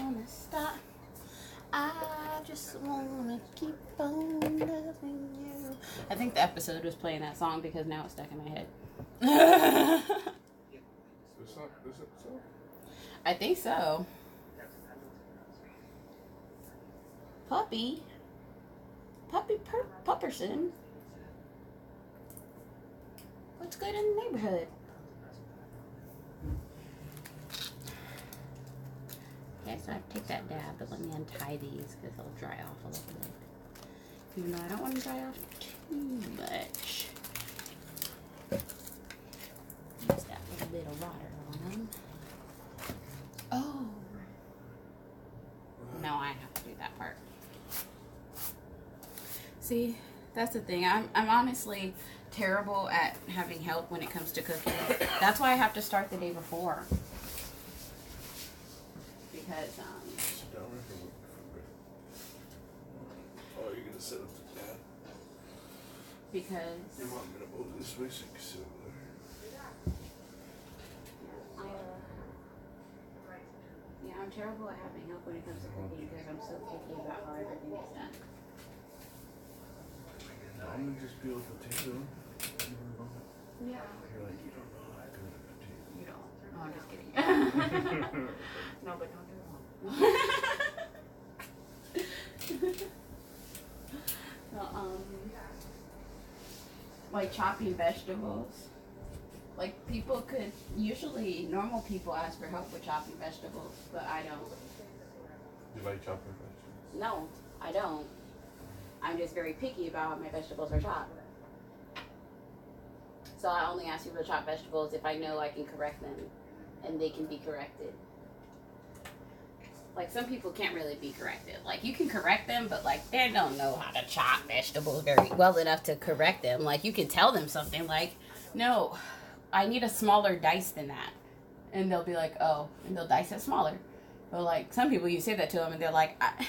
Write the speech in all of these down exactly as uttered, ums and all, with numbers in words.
wanna stop. I just wanna keep on loving you. I think the episode was playing that song because now it's stuck in my head. This episode? I think so. Puppy. Puppy per Pupperson. What's good in the neighborhood? Okay, so I have to take that dab, but let me untie these because they'll dry off a little bit. Even though I don't want to dry off too much. Use that little bit of water on them. Oh. No, I have to do that part. See, that's the thing. I'm, I'm honestly terrible at having help when it comes to cooking. That's why I have to start the day before. Because, um... Oh, you're gonna set up the tab? Because... You want me to move this way so you can sit over there? I, uh... Yeah, I'm terrible at having help when it comes to cooking because I'm so picky about how everything is done. I'm gonna just peel a potato. Yeah. You're like, you don't know how to peel a potato. You don't. No, I'm just kidding. No, but don't do it wrong. So, um, like chopping vegetables. Like people could, usually normal people ask for help with chopping vegetables, but I don't. You like chopping vegetables? No, I don't. I'm just very picky about how my vegetables are chopped. So I only ask people to chop vegetables if I know I can correct them and they can be corrected. Like some people can't really be corrected. Like you can correct them, but like they don't know how to chop vegetables very well enough to correct them. Like you can tell them something like, no, I need a smaller dice than that. And they'll be like, oh, and they'll dice it smaller. But like some people, you say that to them and they're like, I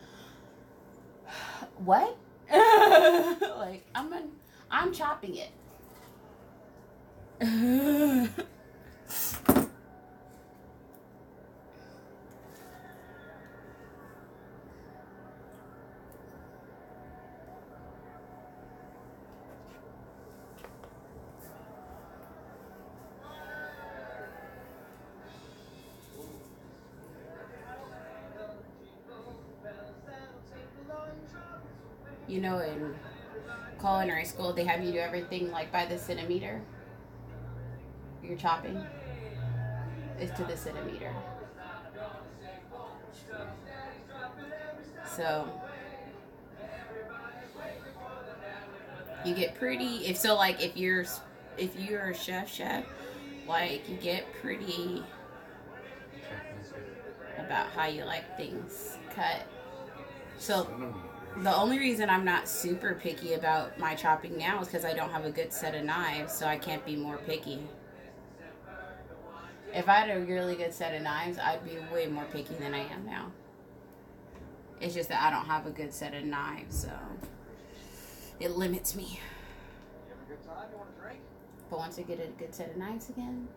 what? Like I'm an, I'm chopping it. You know, in culinary school, they have you do everything like by the centimeter. You're chopping is to the centimeter. So you get pretty. If so, like if you're if you're a chef, chef, like you get pretty about how you like things cut. So. The only reason I'm not super picky about my chopping now is because I don't have a good set of knives, so I can't be more picky. If I had a really good set of knives, I'd be way more picky than I am now. It's just that I don't have a good set of knives, so it limits me. You have a good time? You want a drink? But once I get a good set of knives again,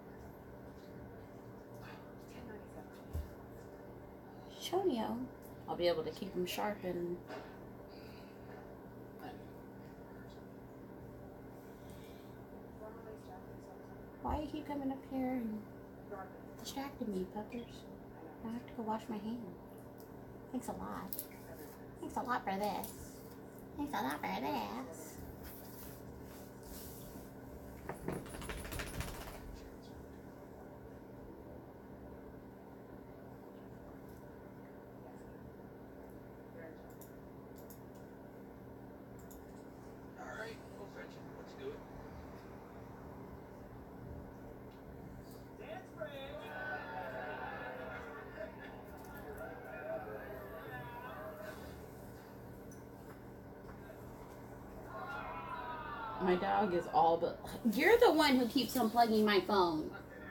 Shonio, I'll be able to keep them sharp and... Why you keep coming up here and distracting me, puppers? I have to go wash my hands. Thanks a lot. Thanks a lot for this. Thanks a lot for this. My dog is all but... You're the one who keeps unplugging my phone.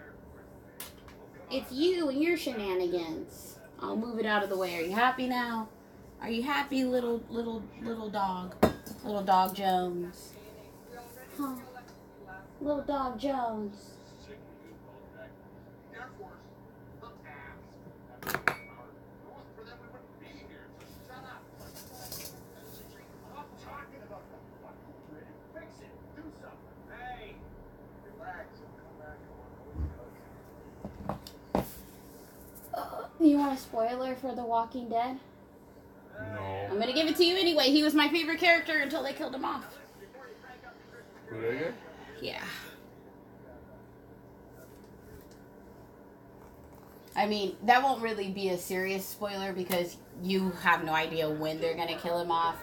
It's you and your shenanigans. I'll move it out of the way. Are you happy now? Are you happy, little, little, little dog? Little dog Jones. Huh? Little dog Jones. You want a spoiler for The Walking Dead? No. I'm gonna give it to you anyway. He was my favorite character until they killed him off. Who they get? Yeah. I mean, that won't really be a serious spoiler because you have no idea when they're gonna kill him off.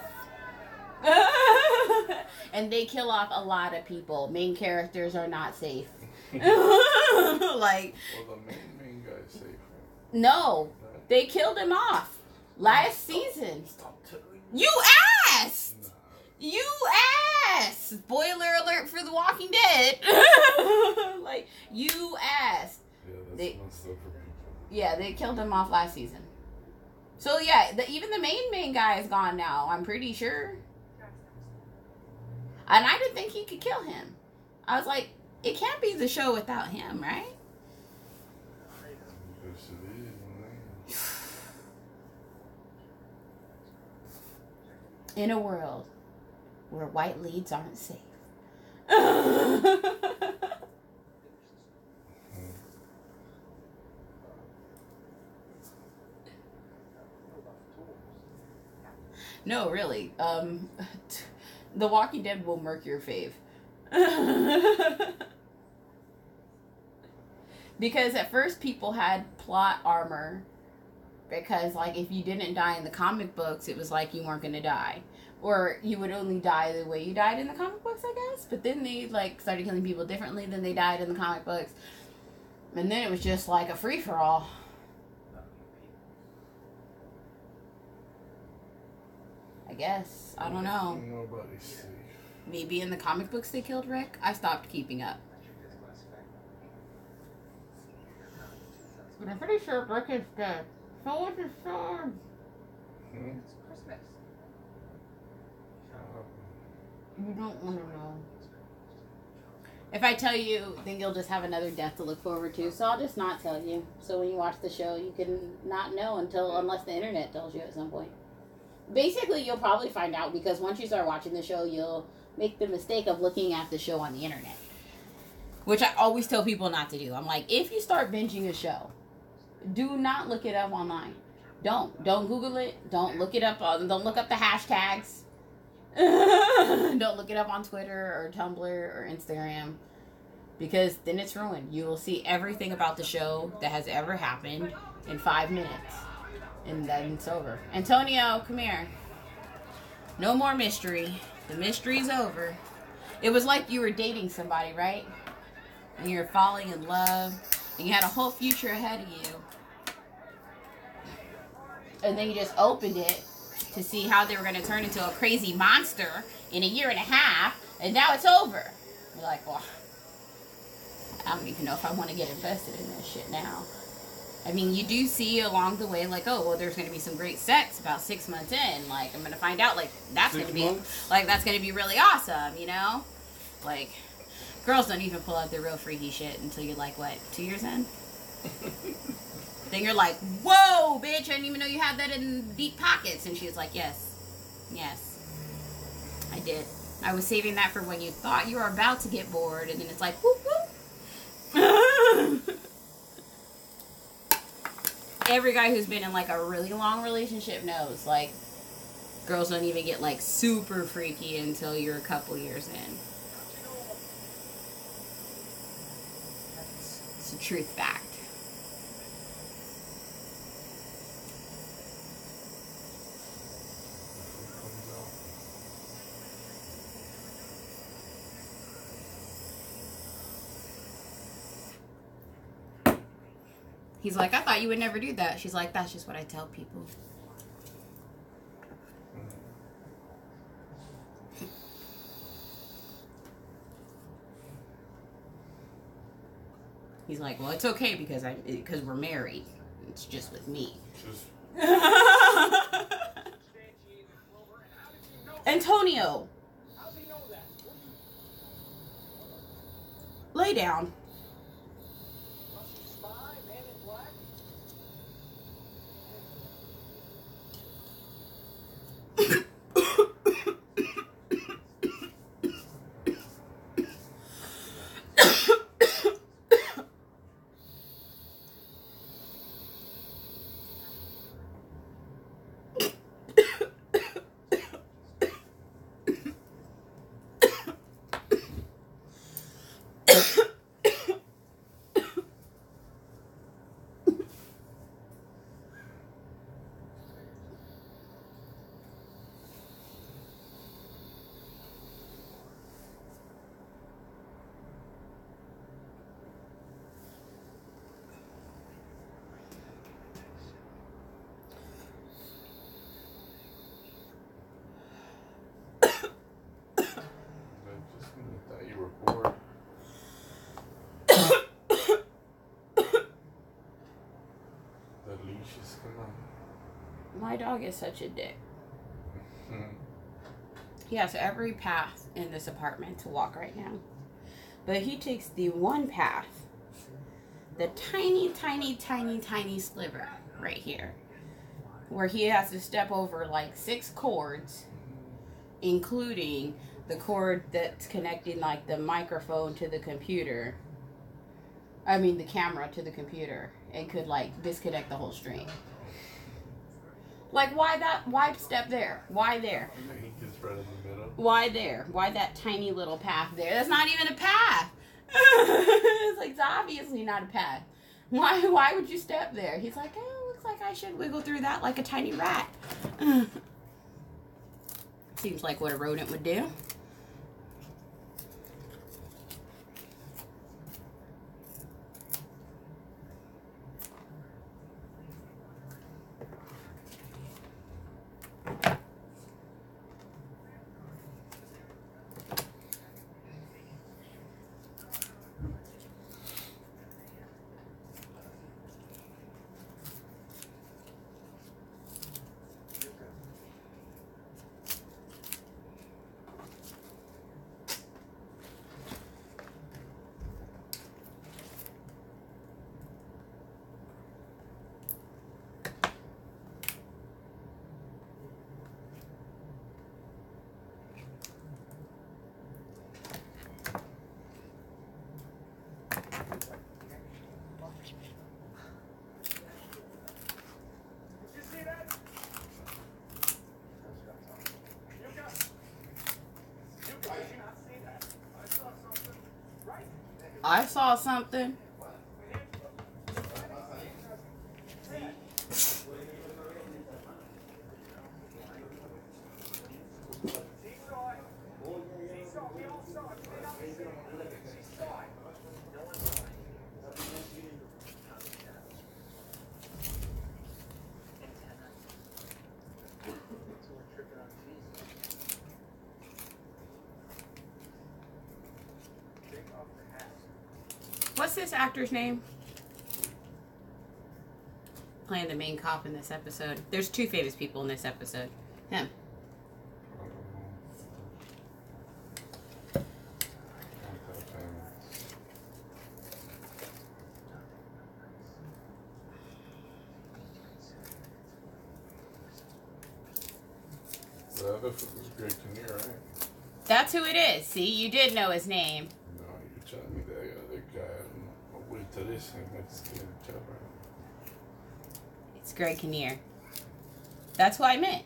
And they kill off a lot of people. Main characters are not safe. Like, Well, the main main guy's safe. no, they killed him off last season. Stop telling me. You asked. Nah. You asked. Spoiler alert for The Walking Dead. Like, you asked. Yeah, that's They- messed up for people. Yeah, they killed him off last season. So yeah, the, even the main main guy is gone now. I'm pretty sure. And I didn't think he could kill him. I was like, it can't be the show without him, right? Yes, it is, man. In a world where white leads aren't safe. No, really. Um, The Walking Dead will murk your fave. Because at first people had plot armor. Because, like, if you didn't die in the comic books, it was like you weren't going to die. Or you would only die the way you died in the comic books, I guess. But then they, like, started killing people differently than they died in the comic books. And then it was just like a free-for-all. I guess. I don't know. Nobody's safe. Maybe in the comic books they killed Rick. I stopped keeping up. But I'm pretty sure Rick is dead. So is his son. Hmm? It's Christmas. You don't want to know. If I tell you, then you'll just have another death to look forward to. So I'll just not tell you. So when you watch the show, you can not know until, unless the internet tells you at some point. Basically, you'll probably find out because once you start watching the show, you'll make the mistake of looking at the show on the internet. Which I always tell people not to do. I'm like, if you start binging a show, do not look it up online. Don't. Don't Google it. Don't look it up. On, don't look up the hashtags. Don't look it up on Twitter or Tumblr or Instagram. Because then it's ruined. You will see everything about the show that has ever happened in five minutes. And then it's over. Antonio, come here. No more mystery. The mystery's over. It was like you were dating somebody, right? And you were falling in love. And you had a whole future ahead of you. And then you just opened it to see how they were going to turn into a crazy monster in a year and a half. And now it's over. You're like, well, I don't even know if I want to get invested in this shit now. I mean, you do see along the way, like, oh, well, there's going to be some great sex about six months in. Like, I'm going to find out, like, that's going to be, months? like, that's going to be really awesome, you know? Like, girls don't even pull out their real freaky shit until you're, like, what, two years in? Then you're like, whoa, bitch, I didn't even know you had that in deep pockets. And she was like, yes, yes, I did. I was saving that for when you thought you were about to get bored. And then it's like, whoop, whoop. Every guy who's been in, like, a really long relationship knows, like, girls don't even get, like, super freaky until you're a couple years in. It's a truth fact. He's like, I thought you would never do that. She's like, that's just what I tell people. He's like, well, it's okay because I because we're married. It's just with me. Just Antonio, lay down. My dog is such a dick. He has every path in this apartment to walk right now. But he takes the one path, the tiny, tiny, tiny, tiny sliver right here, where he has to step over like six cords, including the cord that's connecting like the microphone to the computer. I mean the camera to the computer, and could like disconnect the whole string. Like, why that? Why step there? Why there? He gets right in the middle. Why there? Why that tiny little path there? That's not even a path. It's like, it's obviously not a path. Why? Why would you step there? He's like, oh, looks like I should wiggle through that like a tiny rat. Seems like what a rodent would do. I saw something. What's this actor's name? Playing the main cop in this episode. There's two famous people in this episode. Him. The other was Greg Kinnear, right? That's who it is. See, you did know his name. No, you're telling me that other guy. I'll wait till this thing makes it tougher. It's Greg Kinnear. That's who I meant.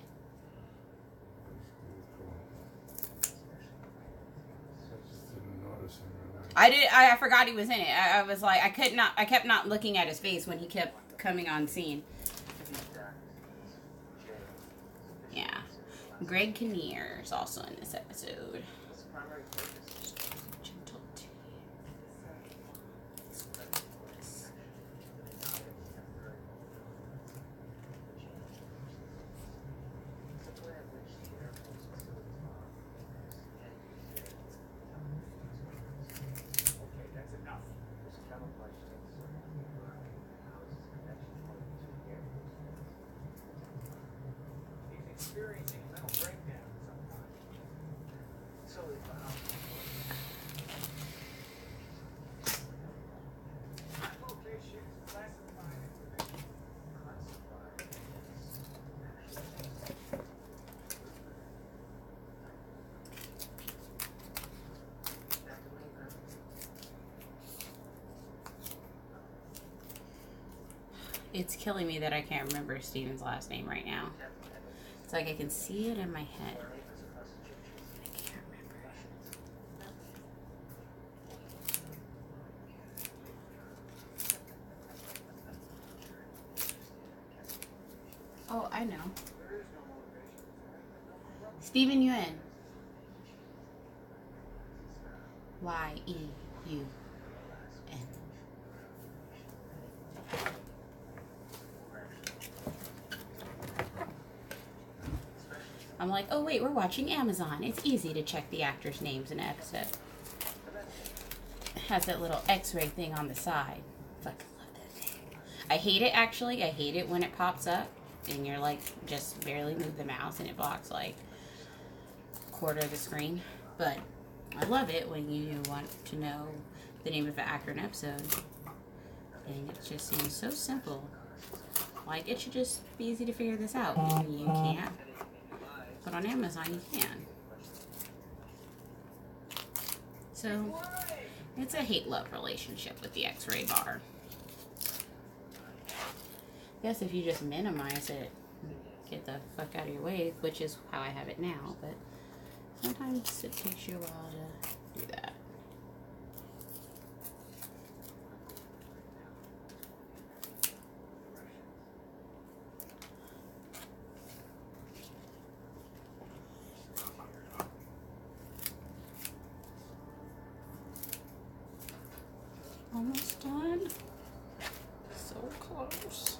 I did. I, I forgot he was in it. I, I was like, I could not. I kept not looking at his face when he kept coming on scene. Yeah, Greg Kinnear is also in this episode. Experiencing a mental breakdown sometimes. So if um, location classified information. Classified. It's killing me that I can't remember Steven's last name right now. It's like I can see it in my head. I can't remember it. Oh, I know. Steven Yeun. Y E U N. I'm like, oh wait, we're watching Amazon. It's easy to check the actors' names in an episode. It has that little X-ray thing on the side. Fucking love that thing. I hate it, actually. I hate it when it pops up and you're like, just barely move the mouse and it blocks like a quarter of the screen. But I love it when you want to know the name of an actor and episode. And it just seems so simple. Like, it should just be easy to figure this out. You can't. But on Amazon, you can. So, it's a hate-love relationship with the X-ray bar. I guess if you just minimize it, get the fuck out of your way, which is how I have it now, but sometimes it takes you a while to do that. Almost done. So close.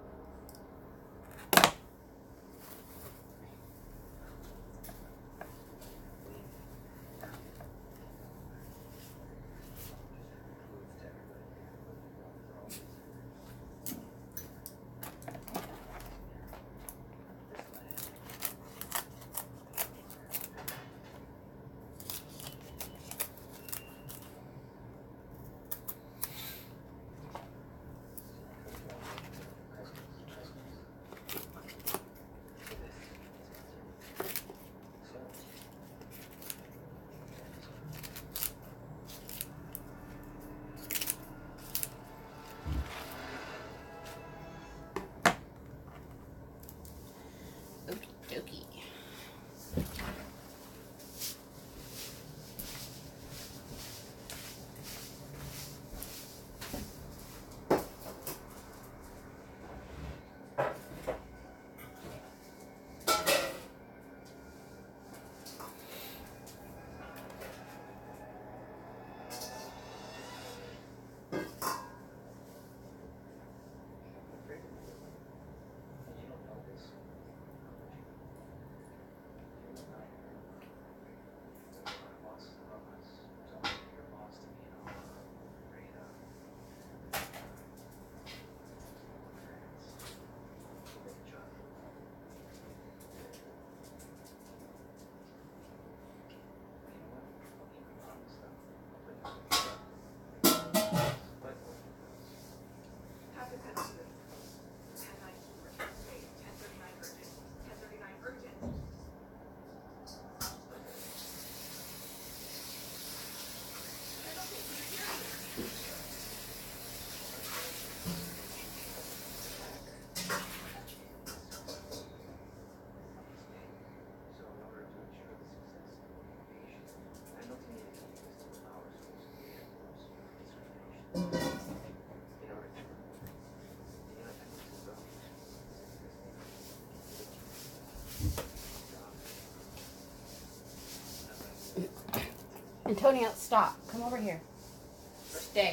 Okey-dokey. Antonio, stop. Come over here. Stay.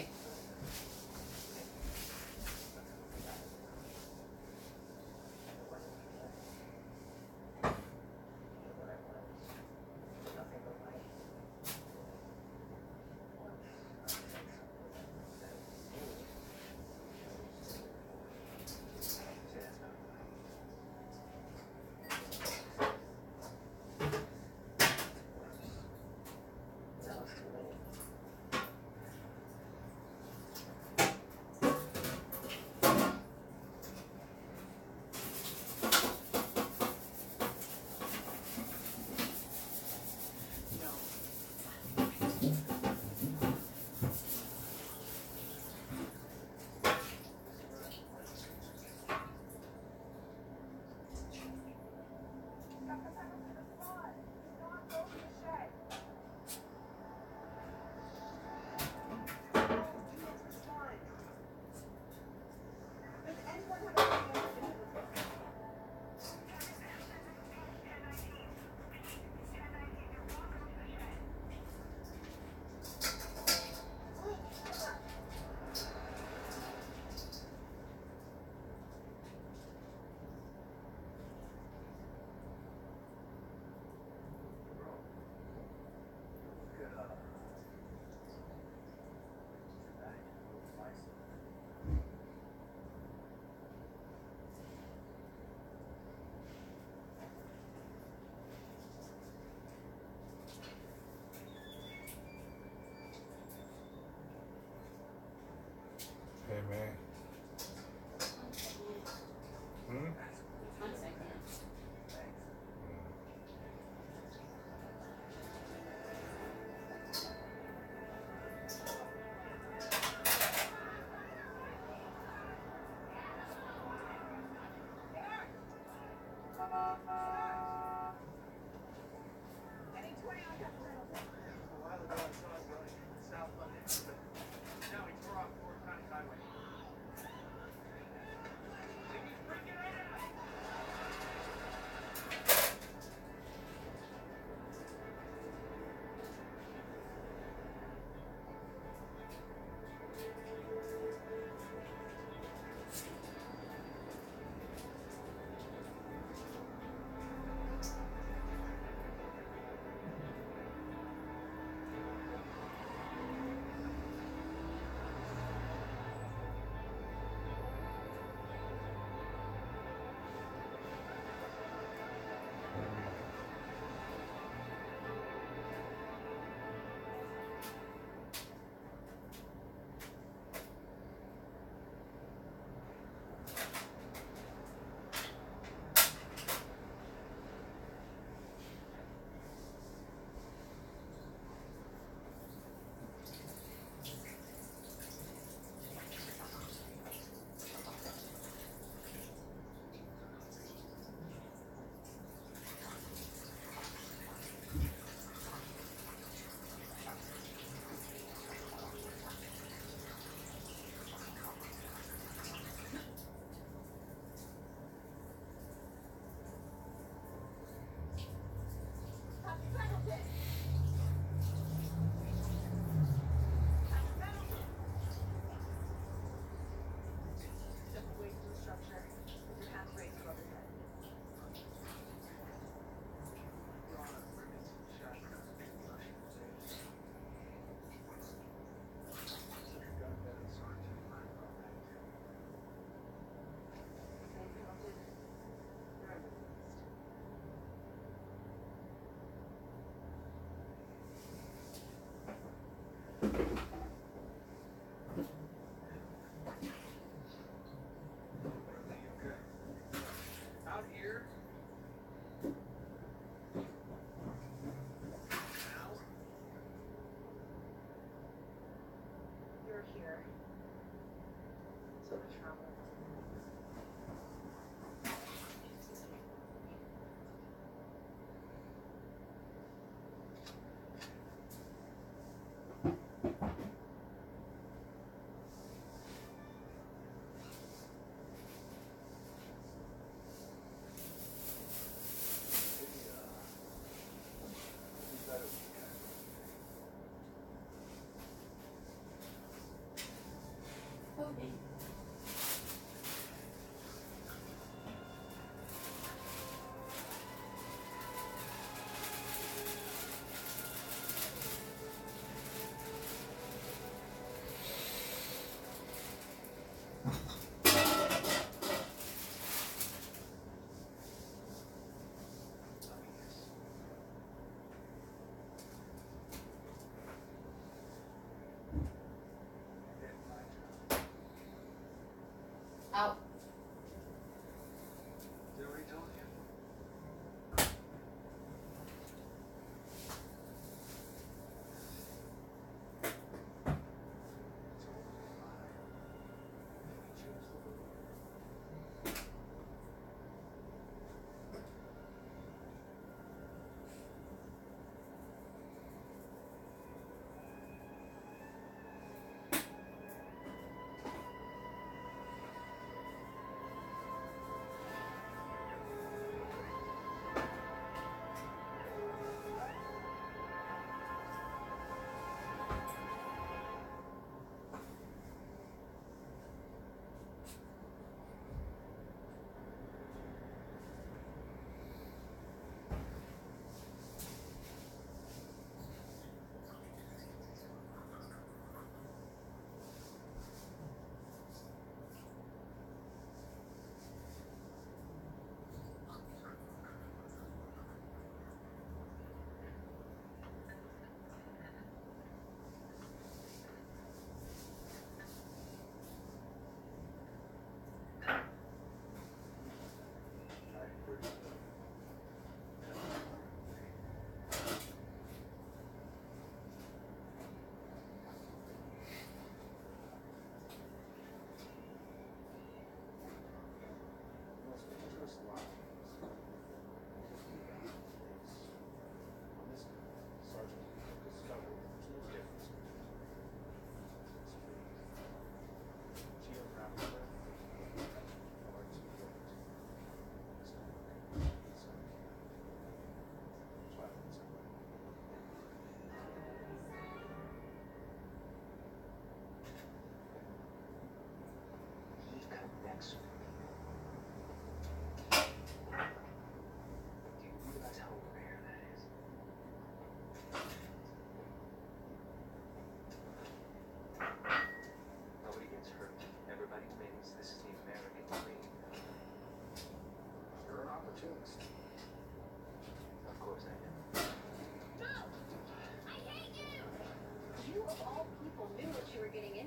A while ago, I saw it going south London, but now he tore off Fort County Highway.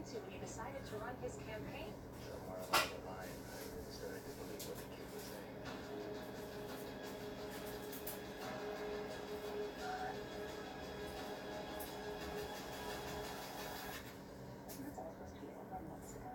to when he decided to run his campaign. Somewhere along the line, I really started to believe what the kid was saying. Wasn't this all supposed to be over months ago?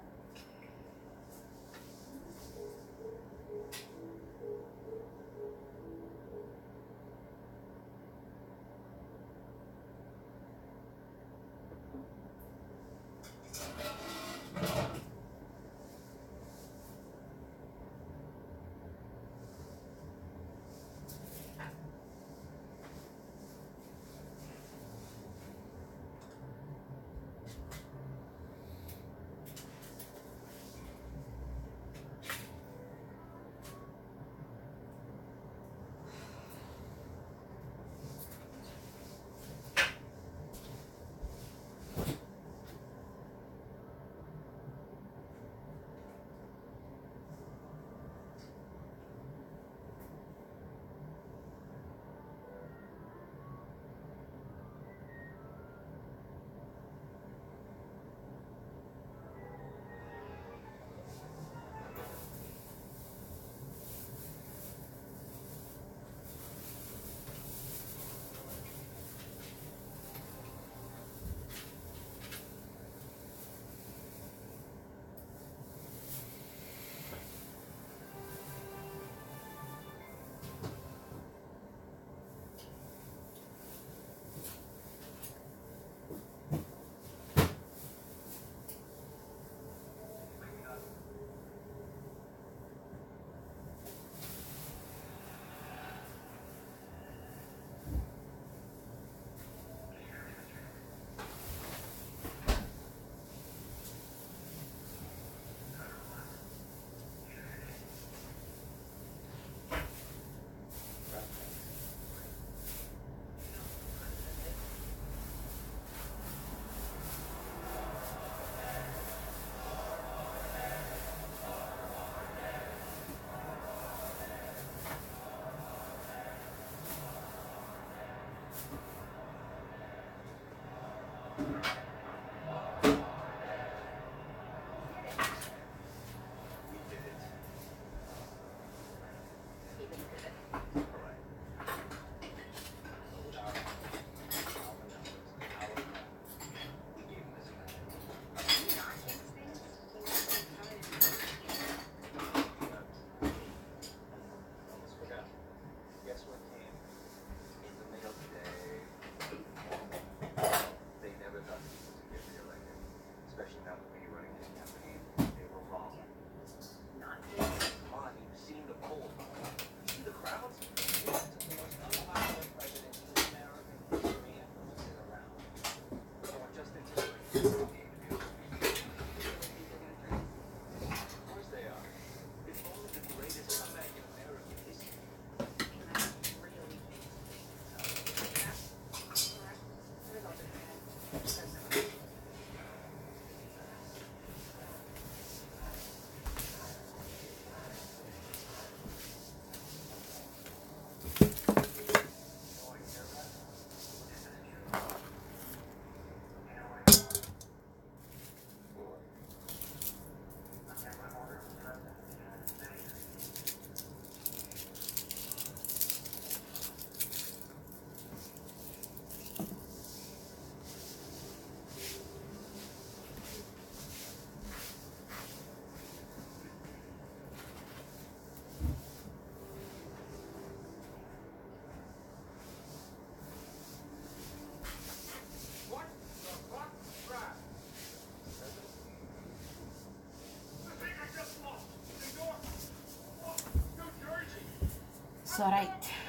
It's alright.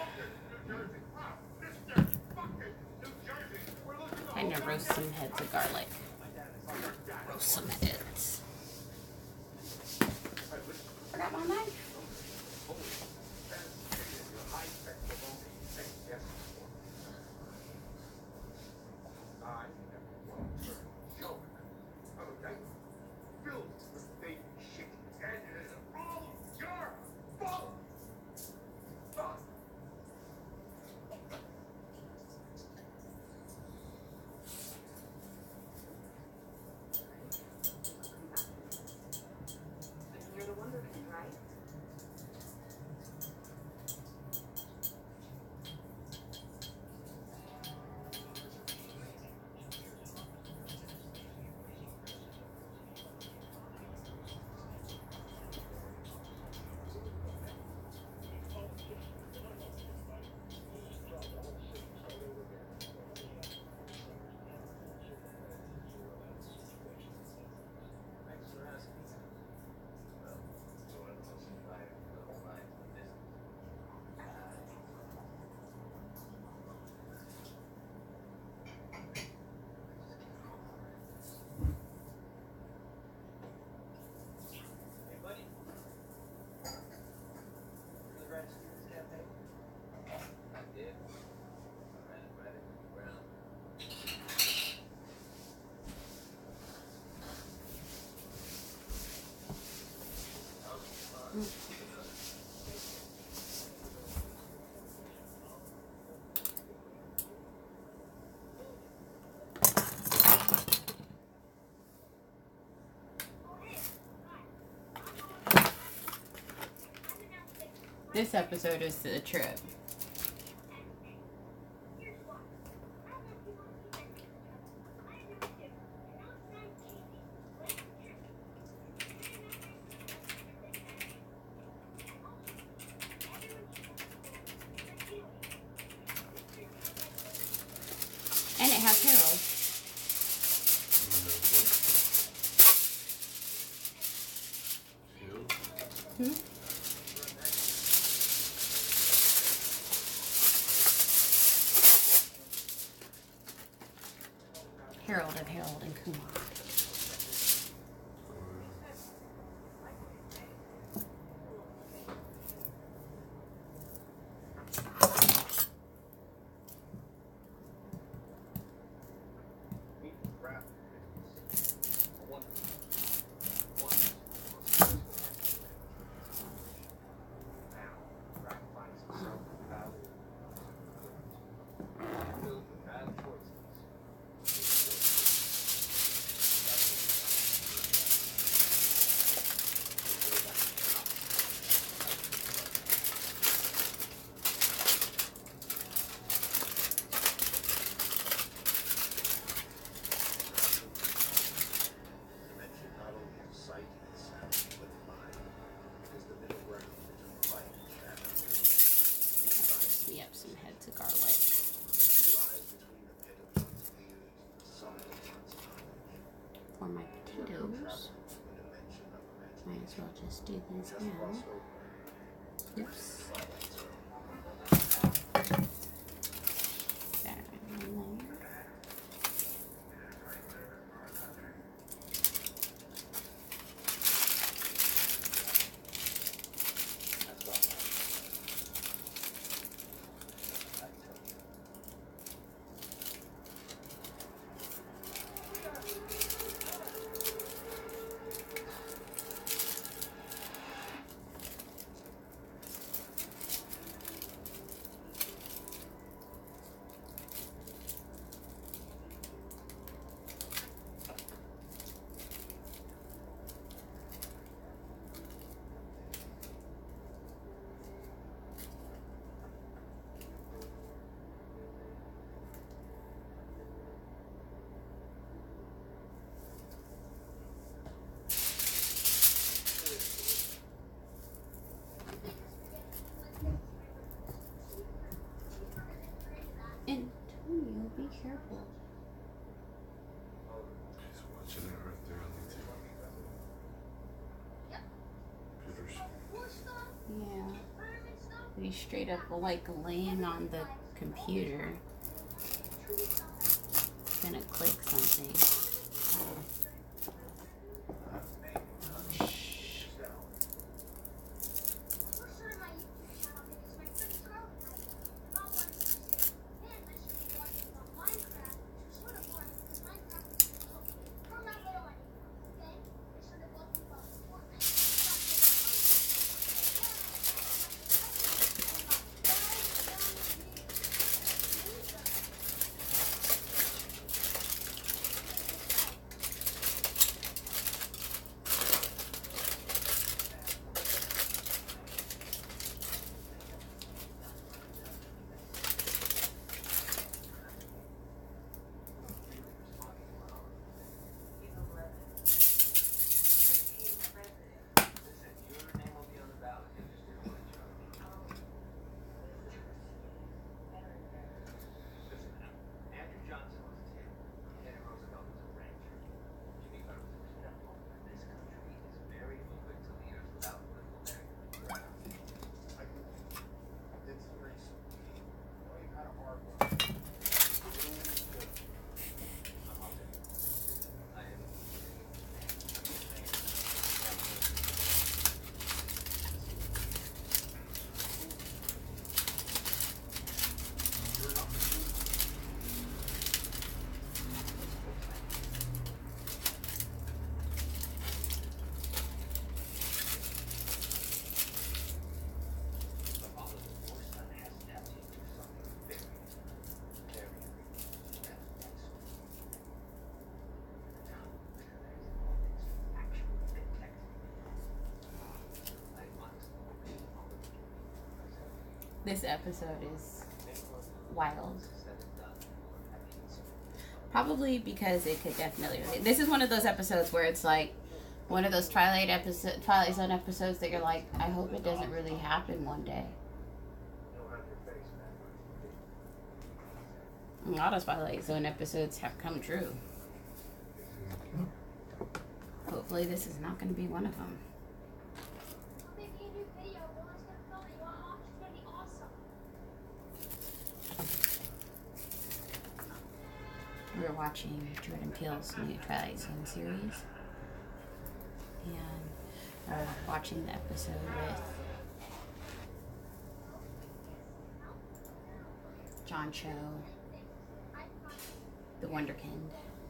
Time to roast some heads of garlic. Roast some heads. Forgot my knife. This episode is the trip. And it has Harold. Hmm? Harold and Harold and Kumar. For my potatoes, might as well just do these now. Oops. That in there. Antonio, be careful. He's watching it right there on the computers. Yeah. He's straight up like laying on the computer. Gonna click something. This episode is wild. Probably because it could definitely relate. This is one of those episodes where it's like one of those Twilight episode, Twilight Zone episodes that you're like, I hope it doesn't really happen one day. A lot of Twilight Zone episodes have come true. Hopefully this is not going to be one of them. We're watching Jordan Peele's new Twilight Zone series. And we're watching the episode with John Cho, the Wonderkind.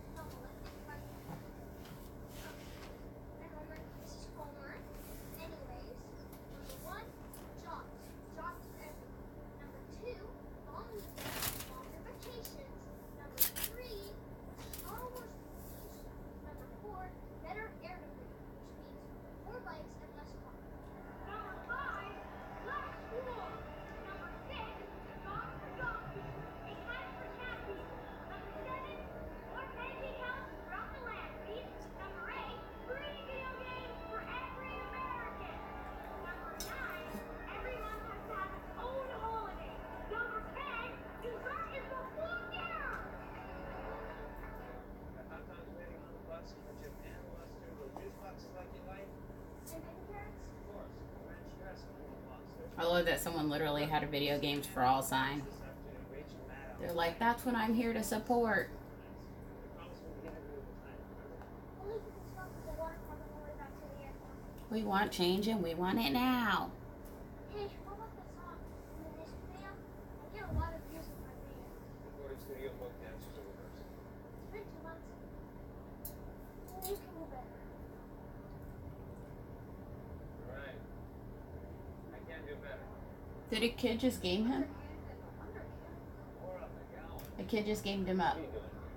I love that someone literally had a video games for all sign. They're like, that's what I'm here to support. We want change and we want it now. Hey, what about the song? In the next video, I get a lot of views on my video. It's been two months. You can do better. Did a kid just game him? A kid just gamed him up.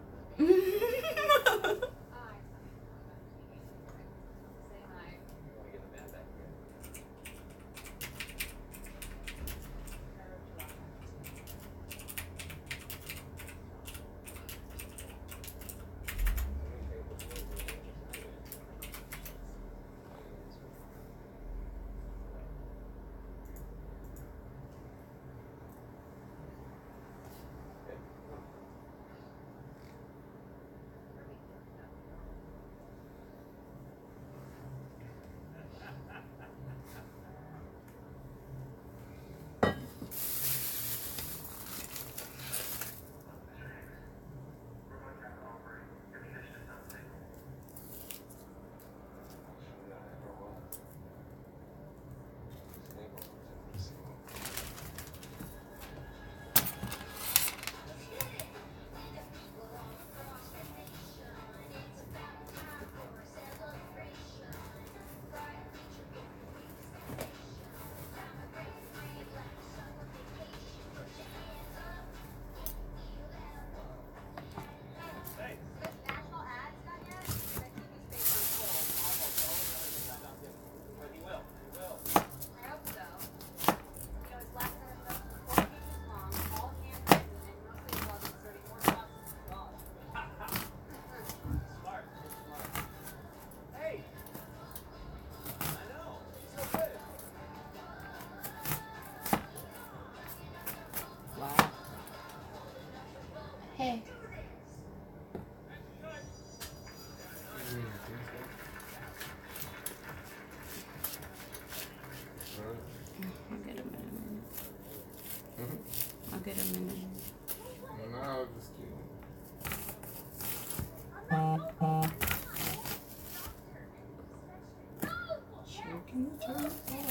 Hey. I'll get him in a minute. Mm-hmm. I'll get him in a minute. No, just kidding. Chicken turkey.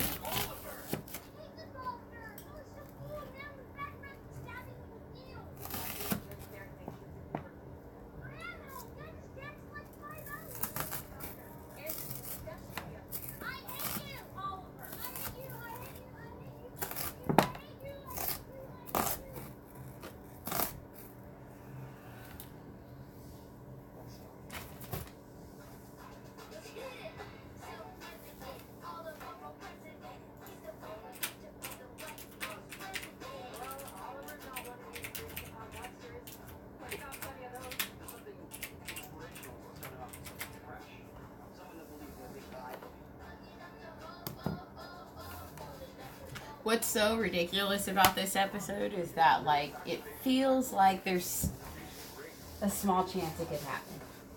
What's so ridiculous about this episode is that, like, it feels like there's a small chance it could happen.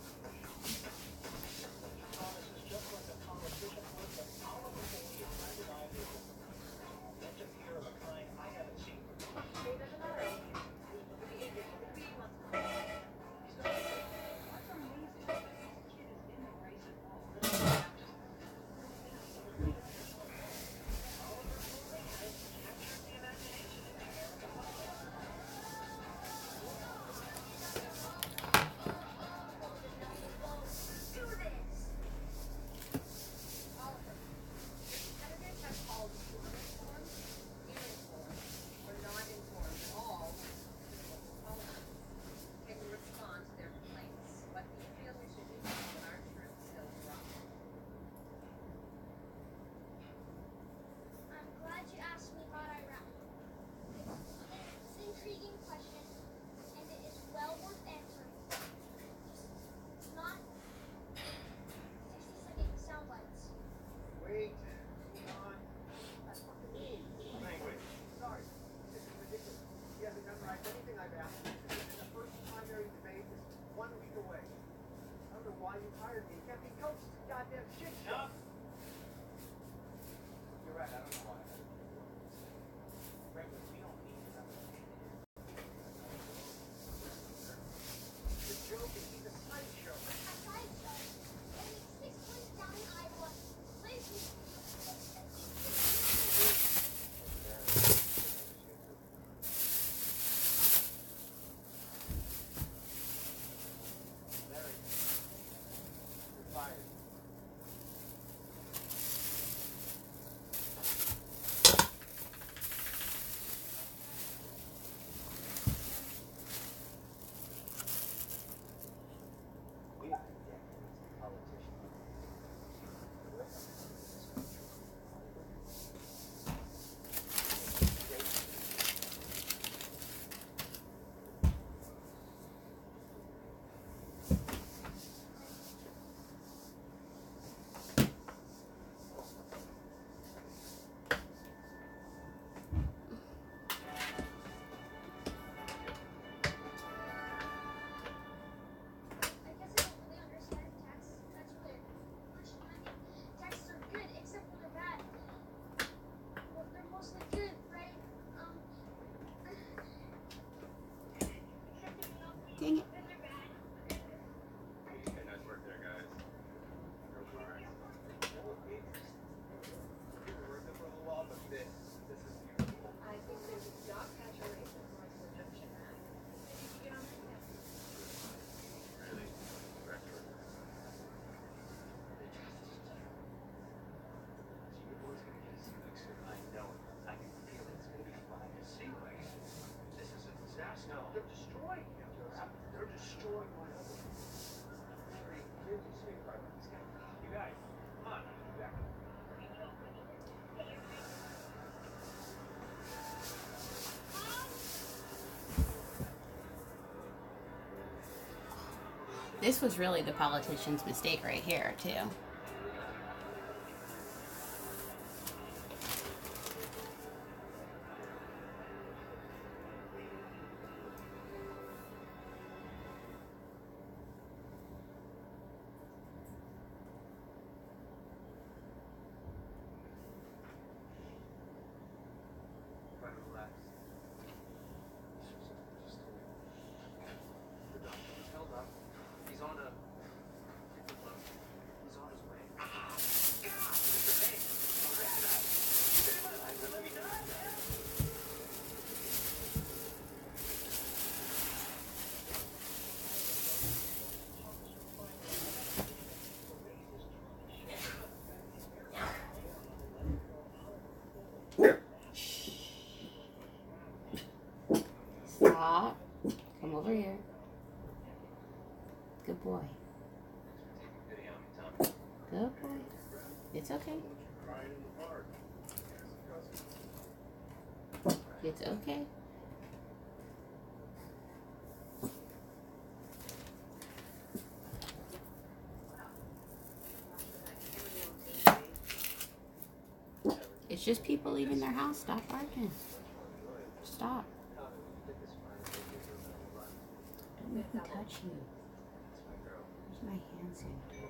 Dang it. This was really the politician's mistake right here, too. Stop. Come over here. Good boy. Good boy. It's okay. It's okay. It's just people leaving their house. Stop barking. Stop. Don't make me touch you. Where's my hands in?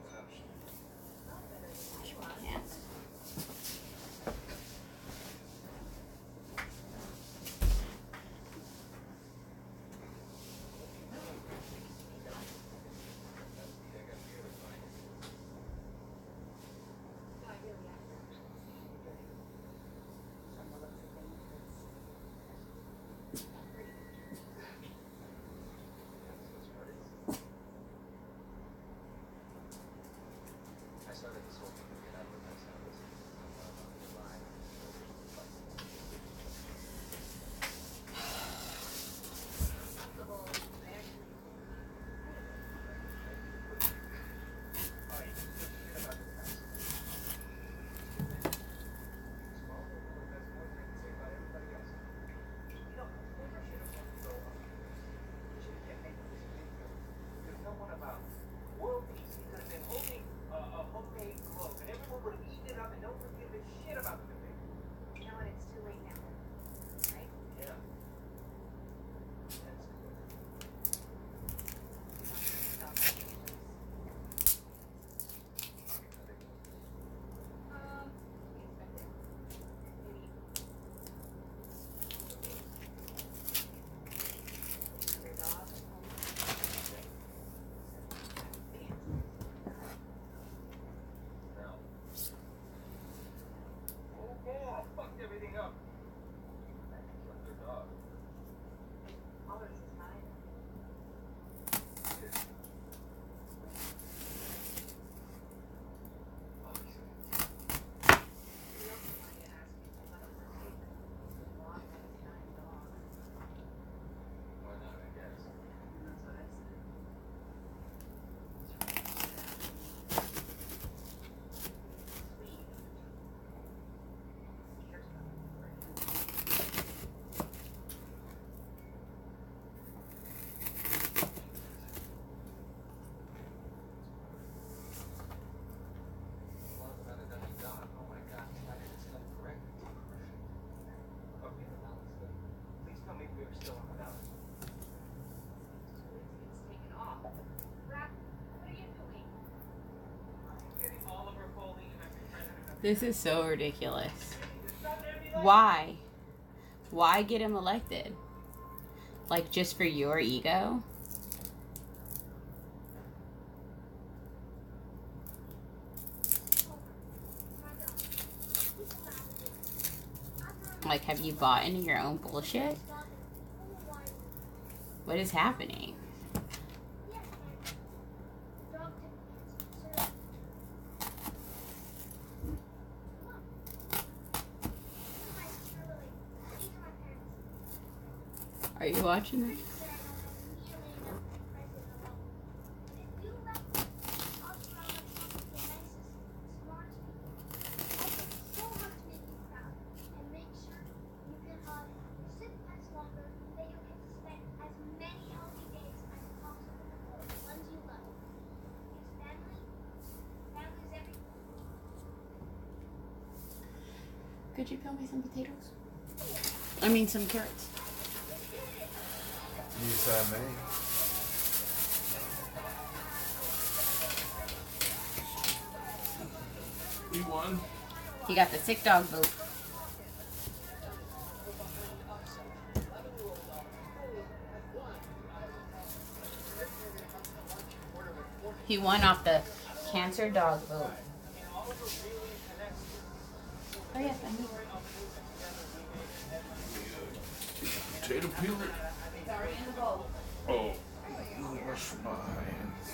Wash my hands. This is so ridiculous. Why? Why get him elected? Like, just for your ego? Like, have you bought into your own bullshit? What is happening? Are you watching this? Could you peel me some potatoes? I mean, some carrots. Yes, I may. We won. He got the sick dog boot. He won off the cancer dog boot. Oh yes, I know. Potato peeler. It's already in the bowl. Oh, wash my hands.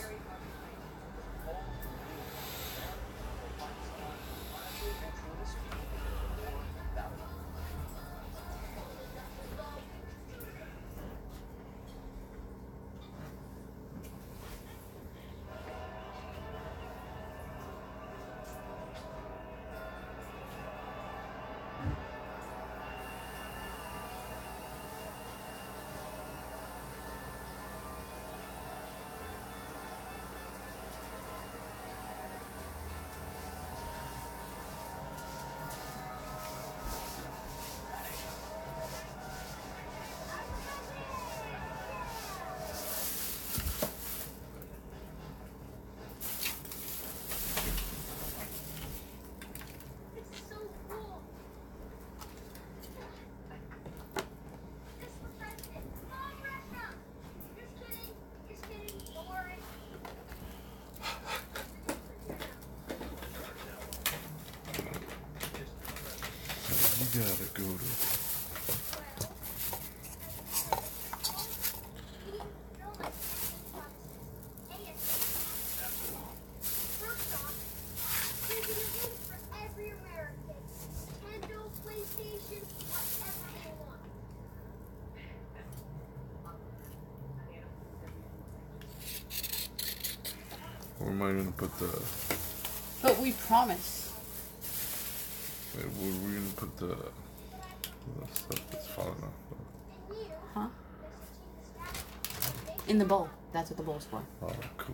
am I gonna put the? But we promise. Wait, where are we gonna put the, the stuff that's falling off? Huh? In the bowl. That's what the bowl's for. Oh, cool.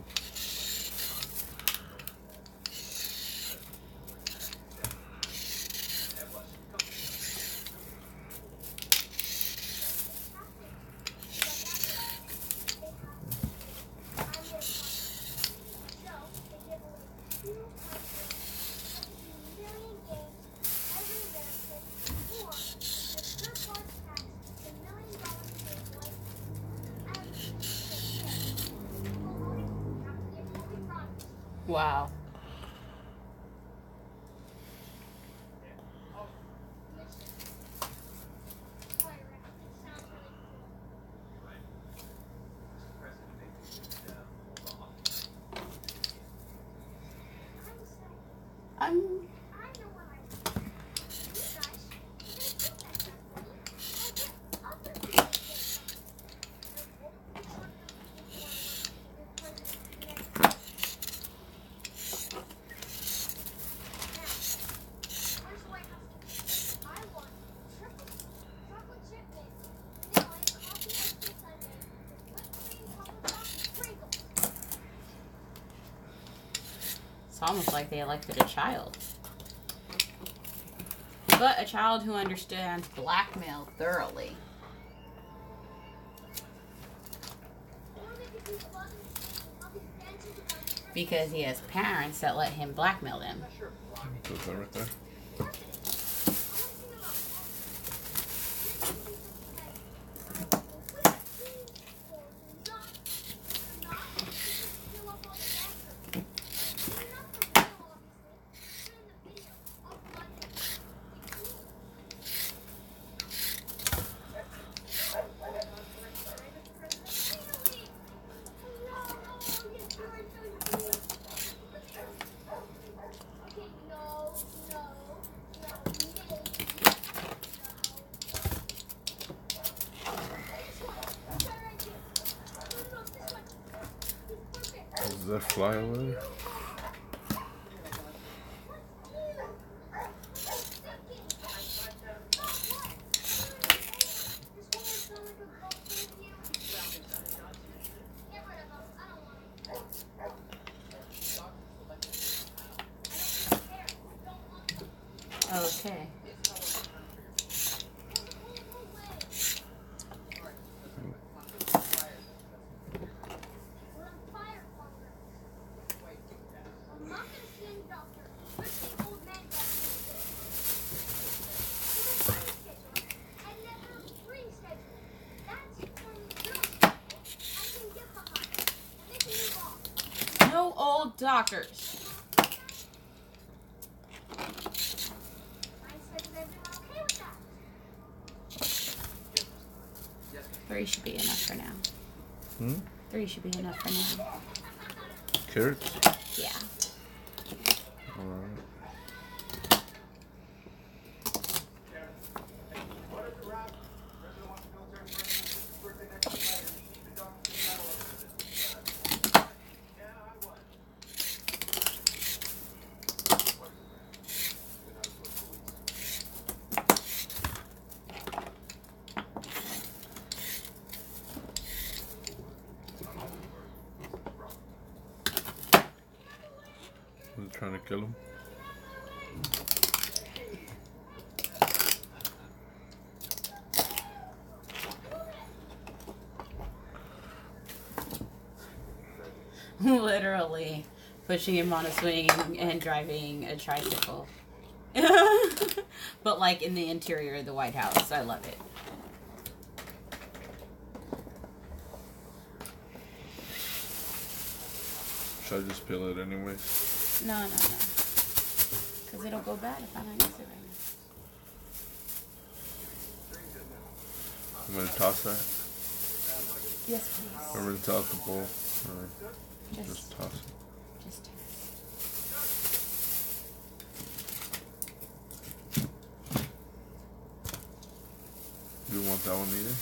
Wow. I'm It's almost like they elected a child. But a child who understands blackmail thoroughly. Because he has parents that let him blackmail them. So is that right there? Does that fly over there? Okay. No old doctors. Three should be enough for now. Hmm? Three should be enough for now. Carrots? Yeah. Alright. Was it trying to kill him? Literally pushing him on a swing and driving a tricycle. But like in the interior of the White House. I love it. Should I just peel it anyways? No, no, no. Because it'll go bad if I don't use it right now. I'm gonna toss that. Yes, please. Or rinse out the bowl. Or Just, just toss it. just Do you want that one either?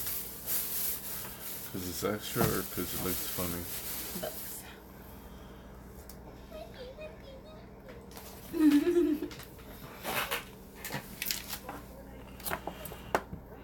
Because it's extra or because it looks funny? both.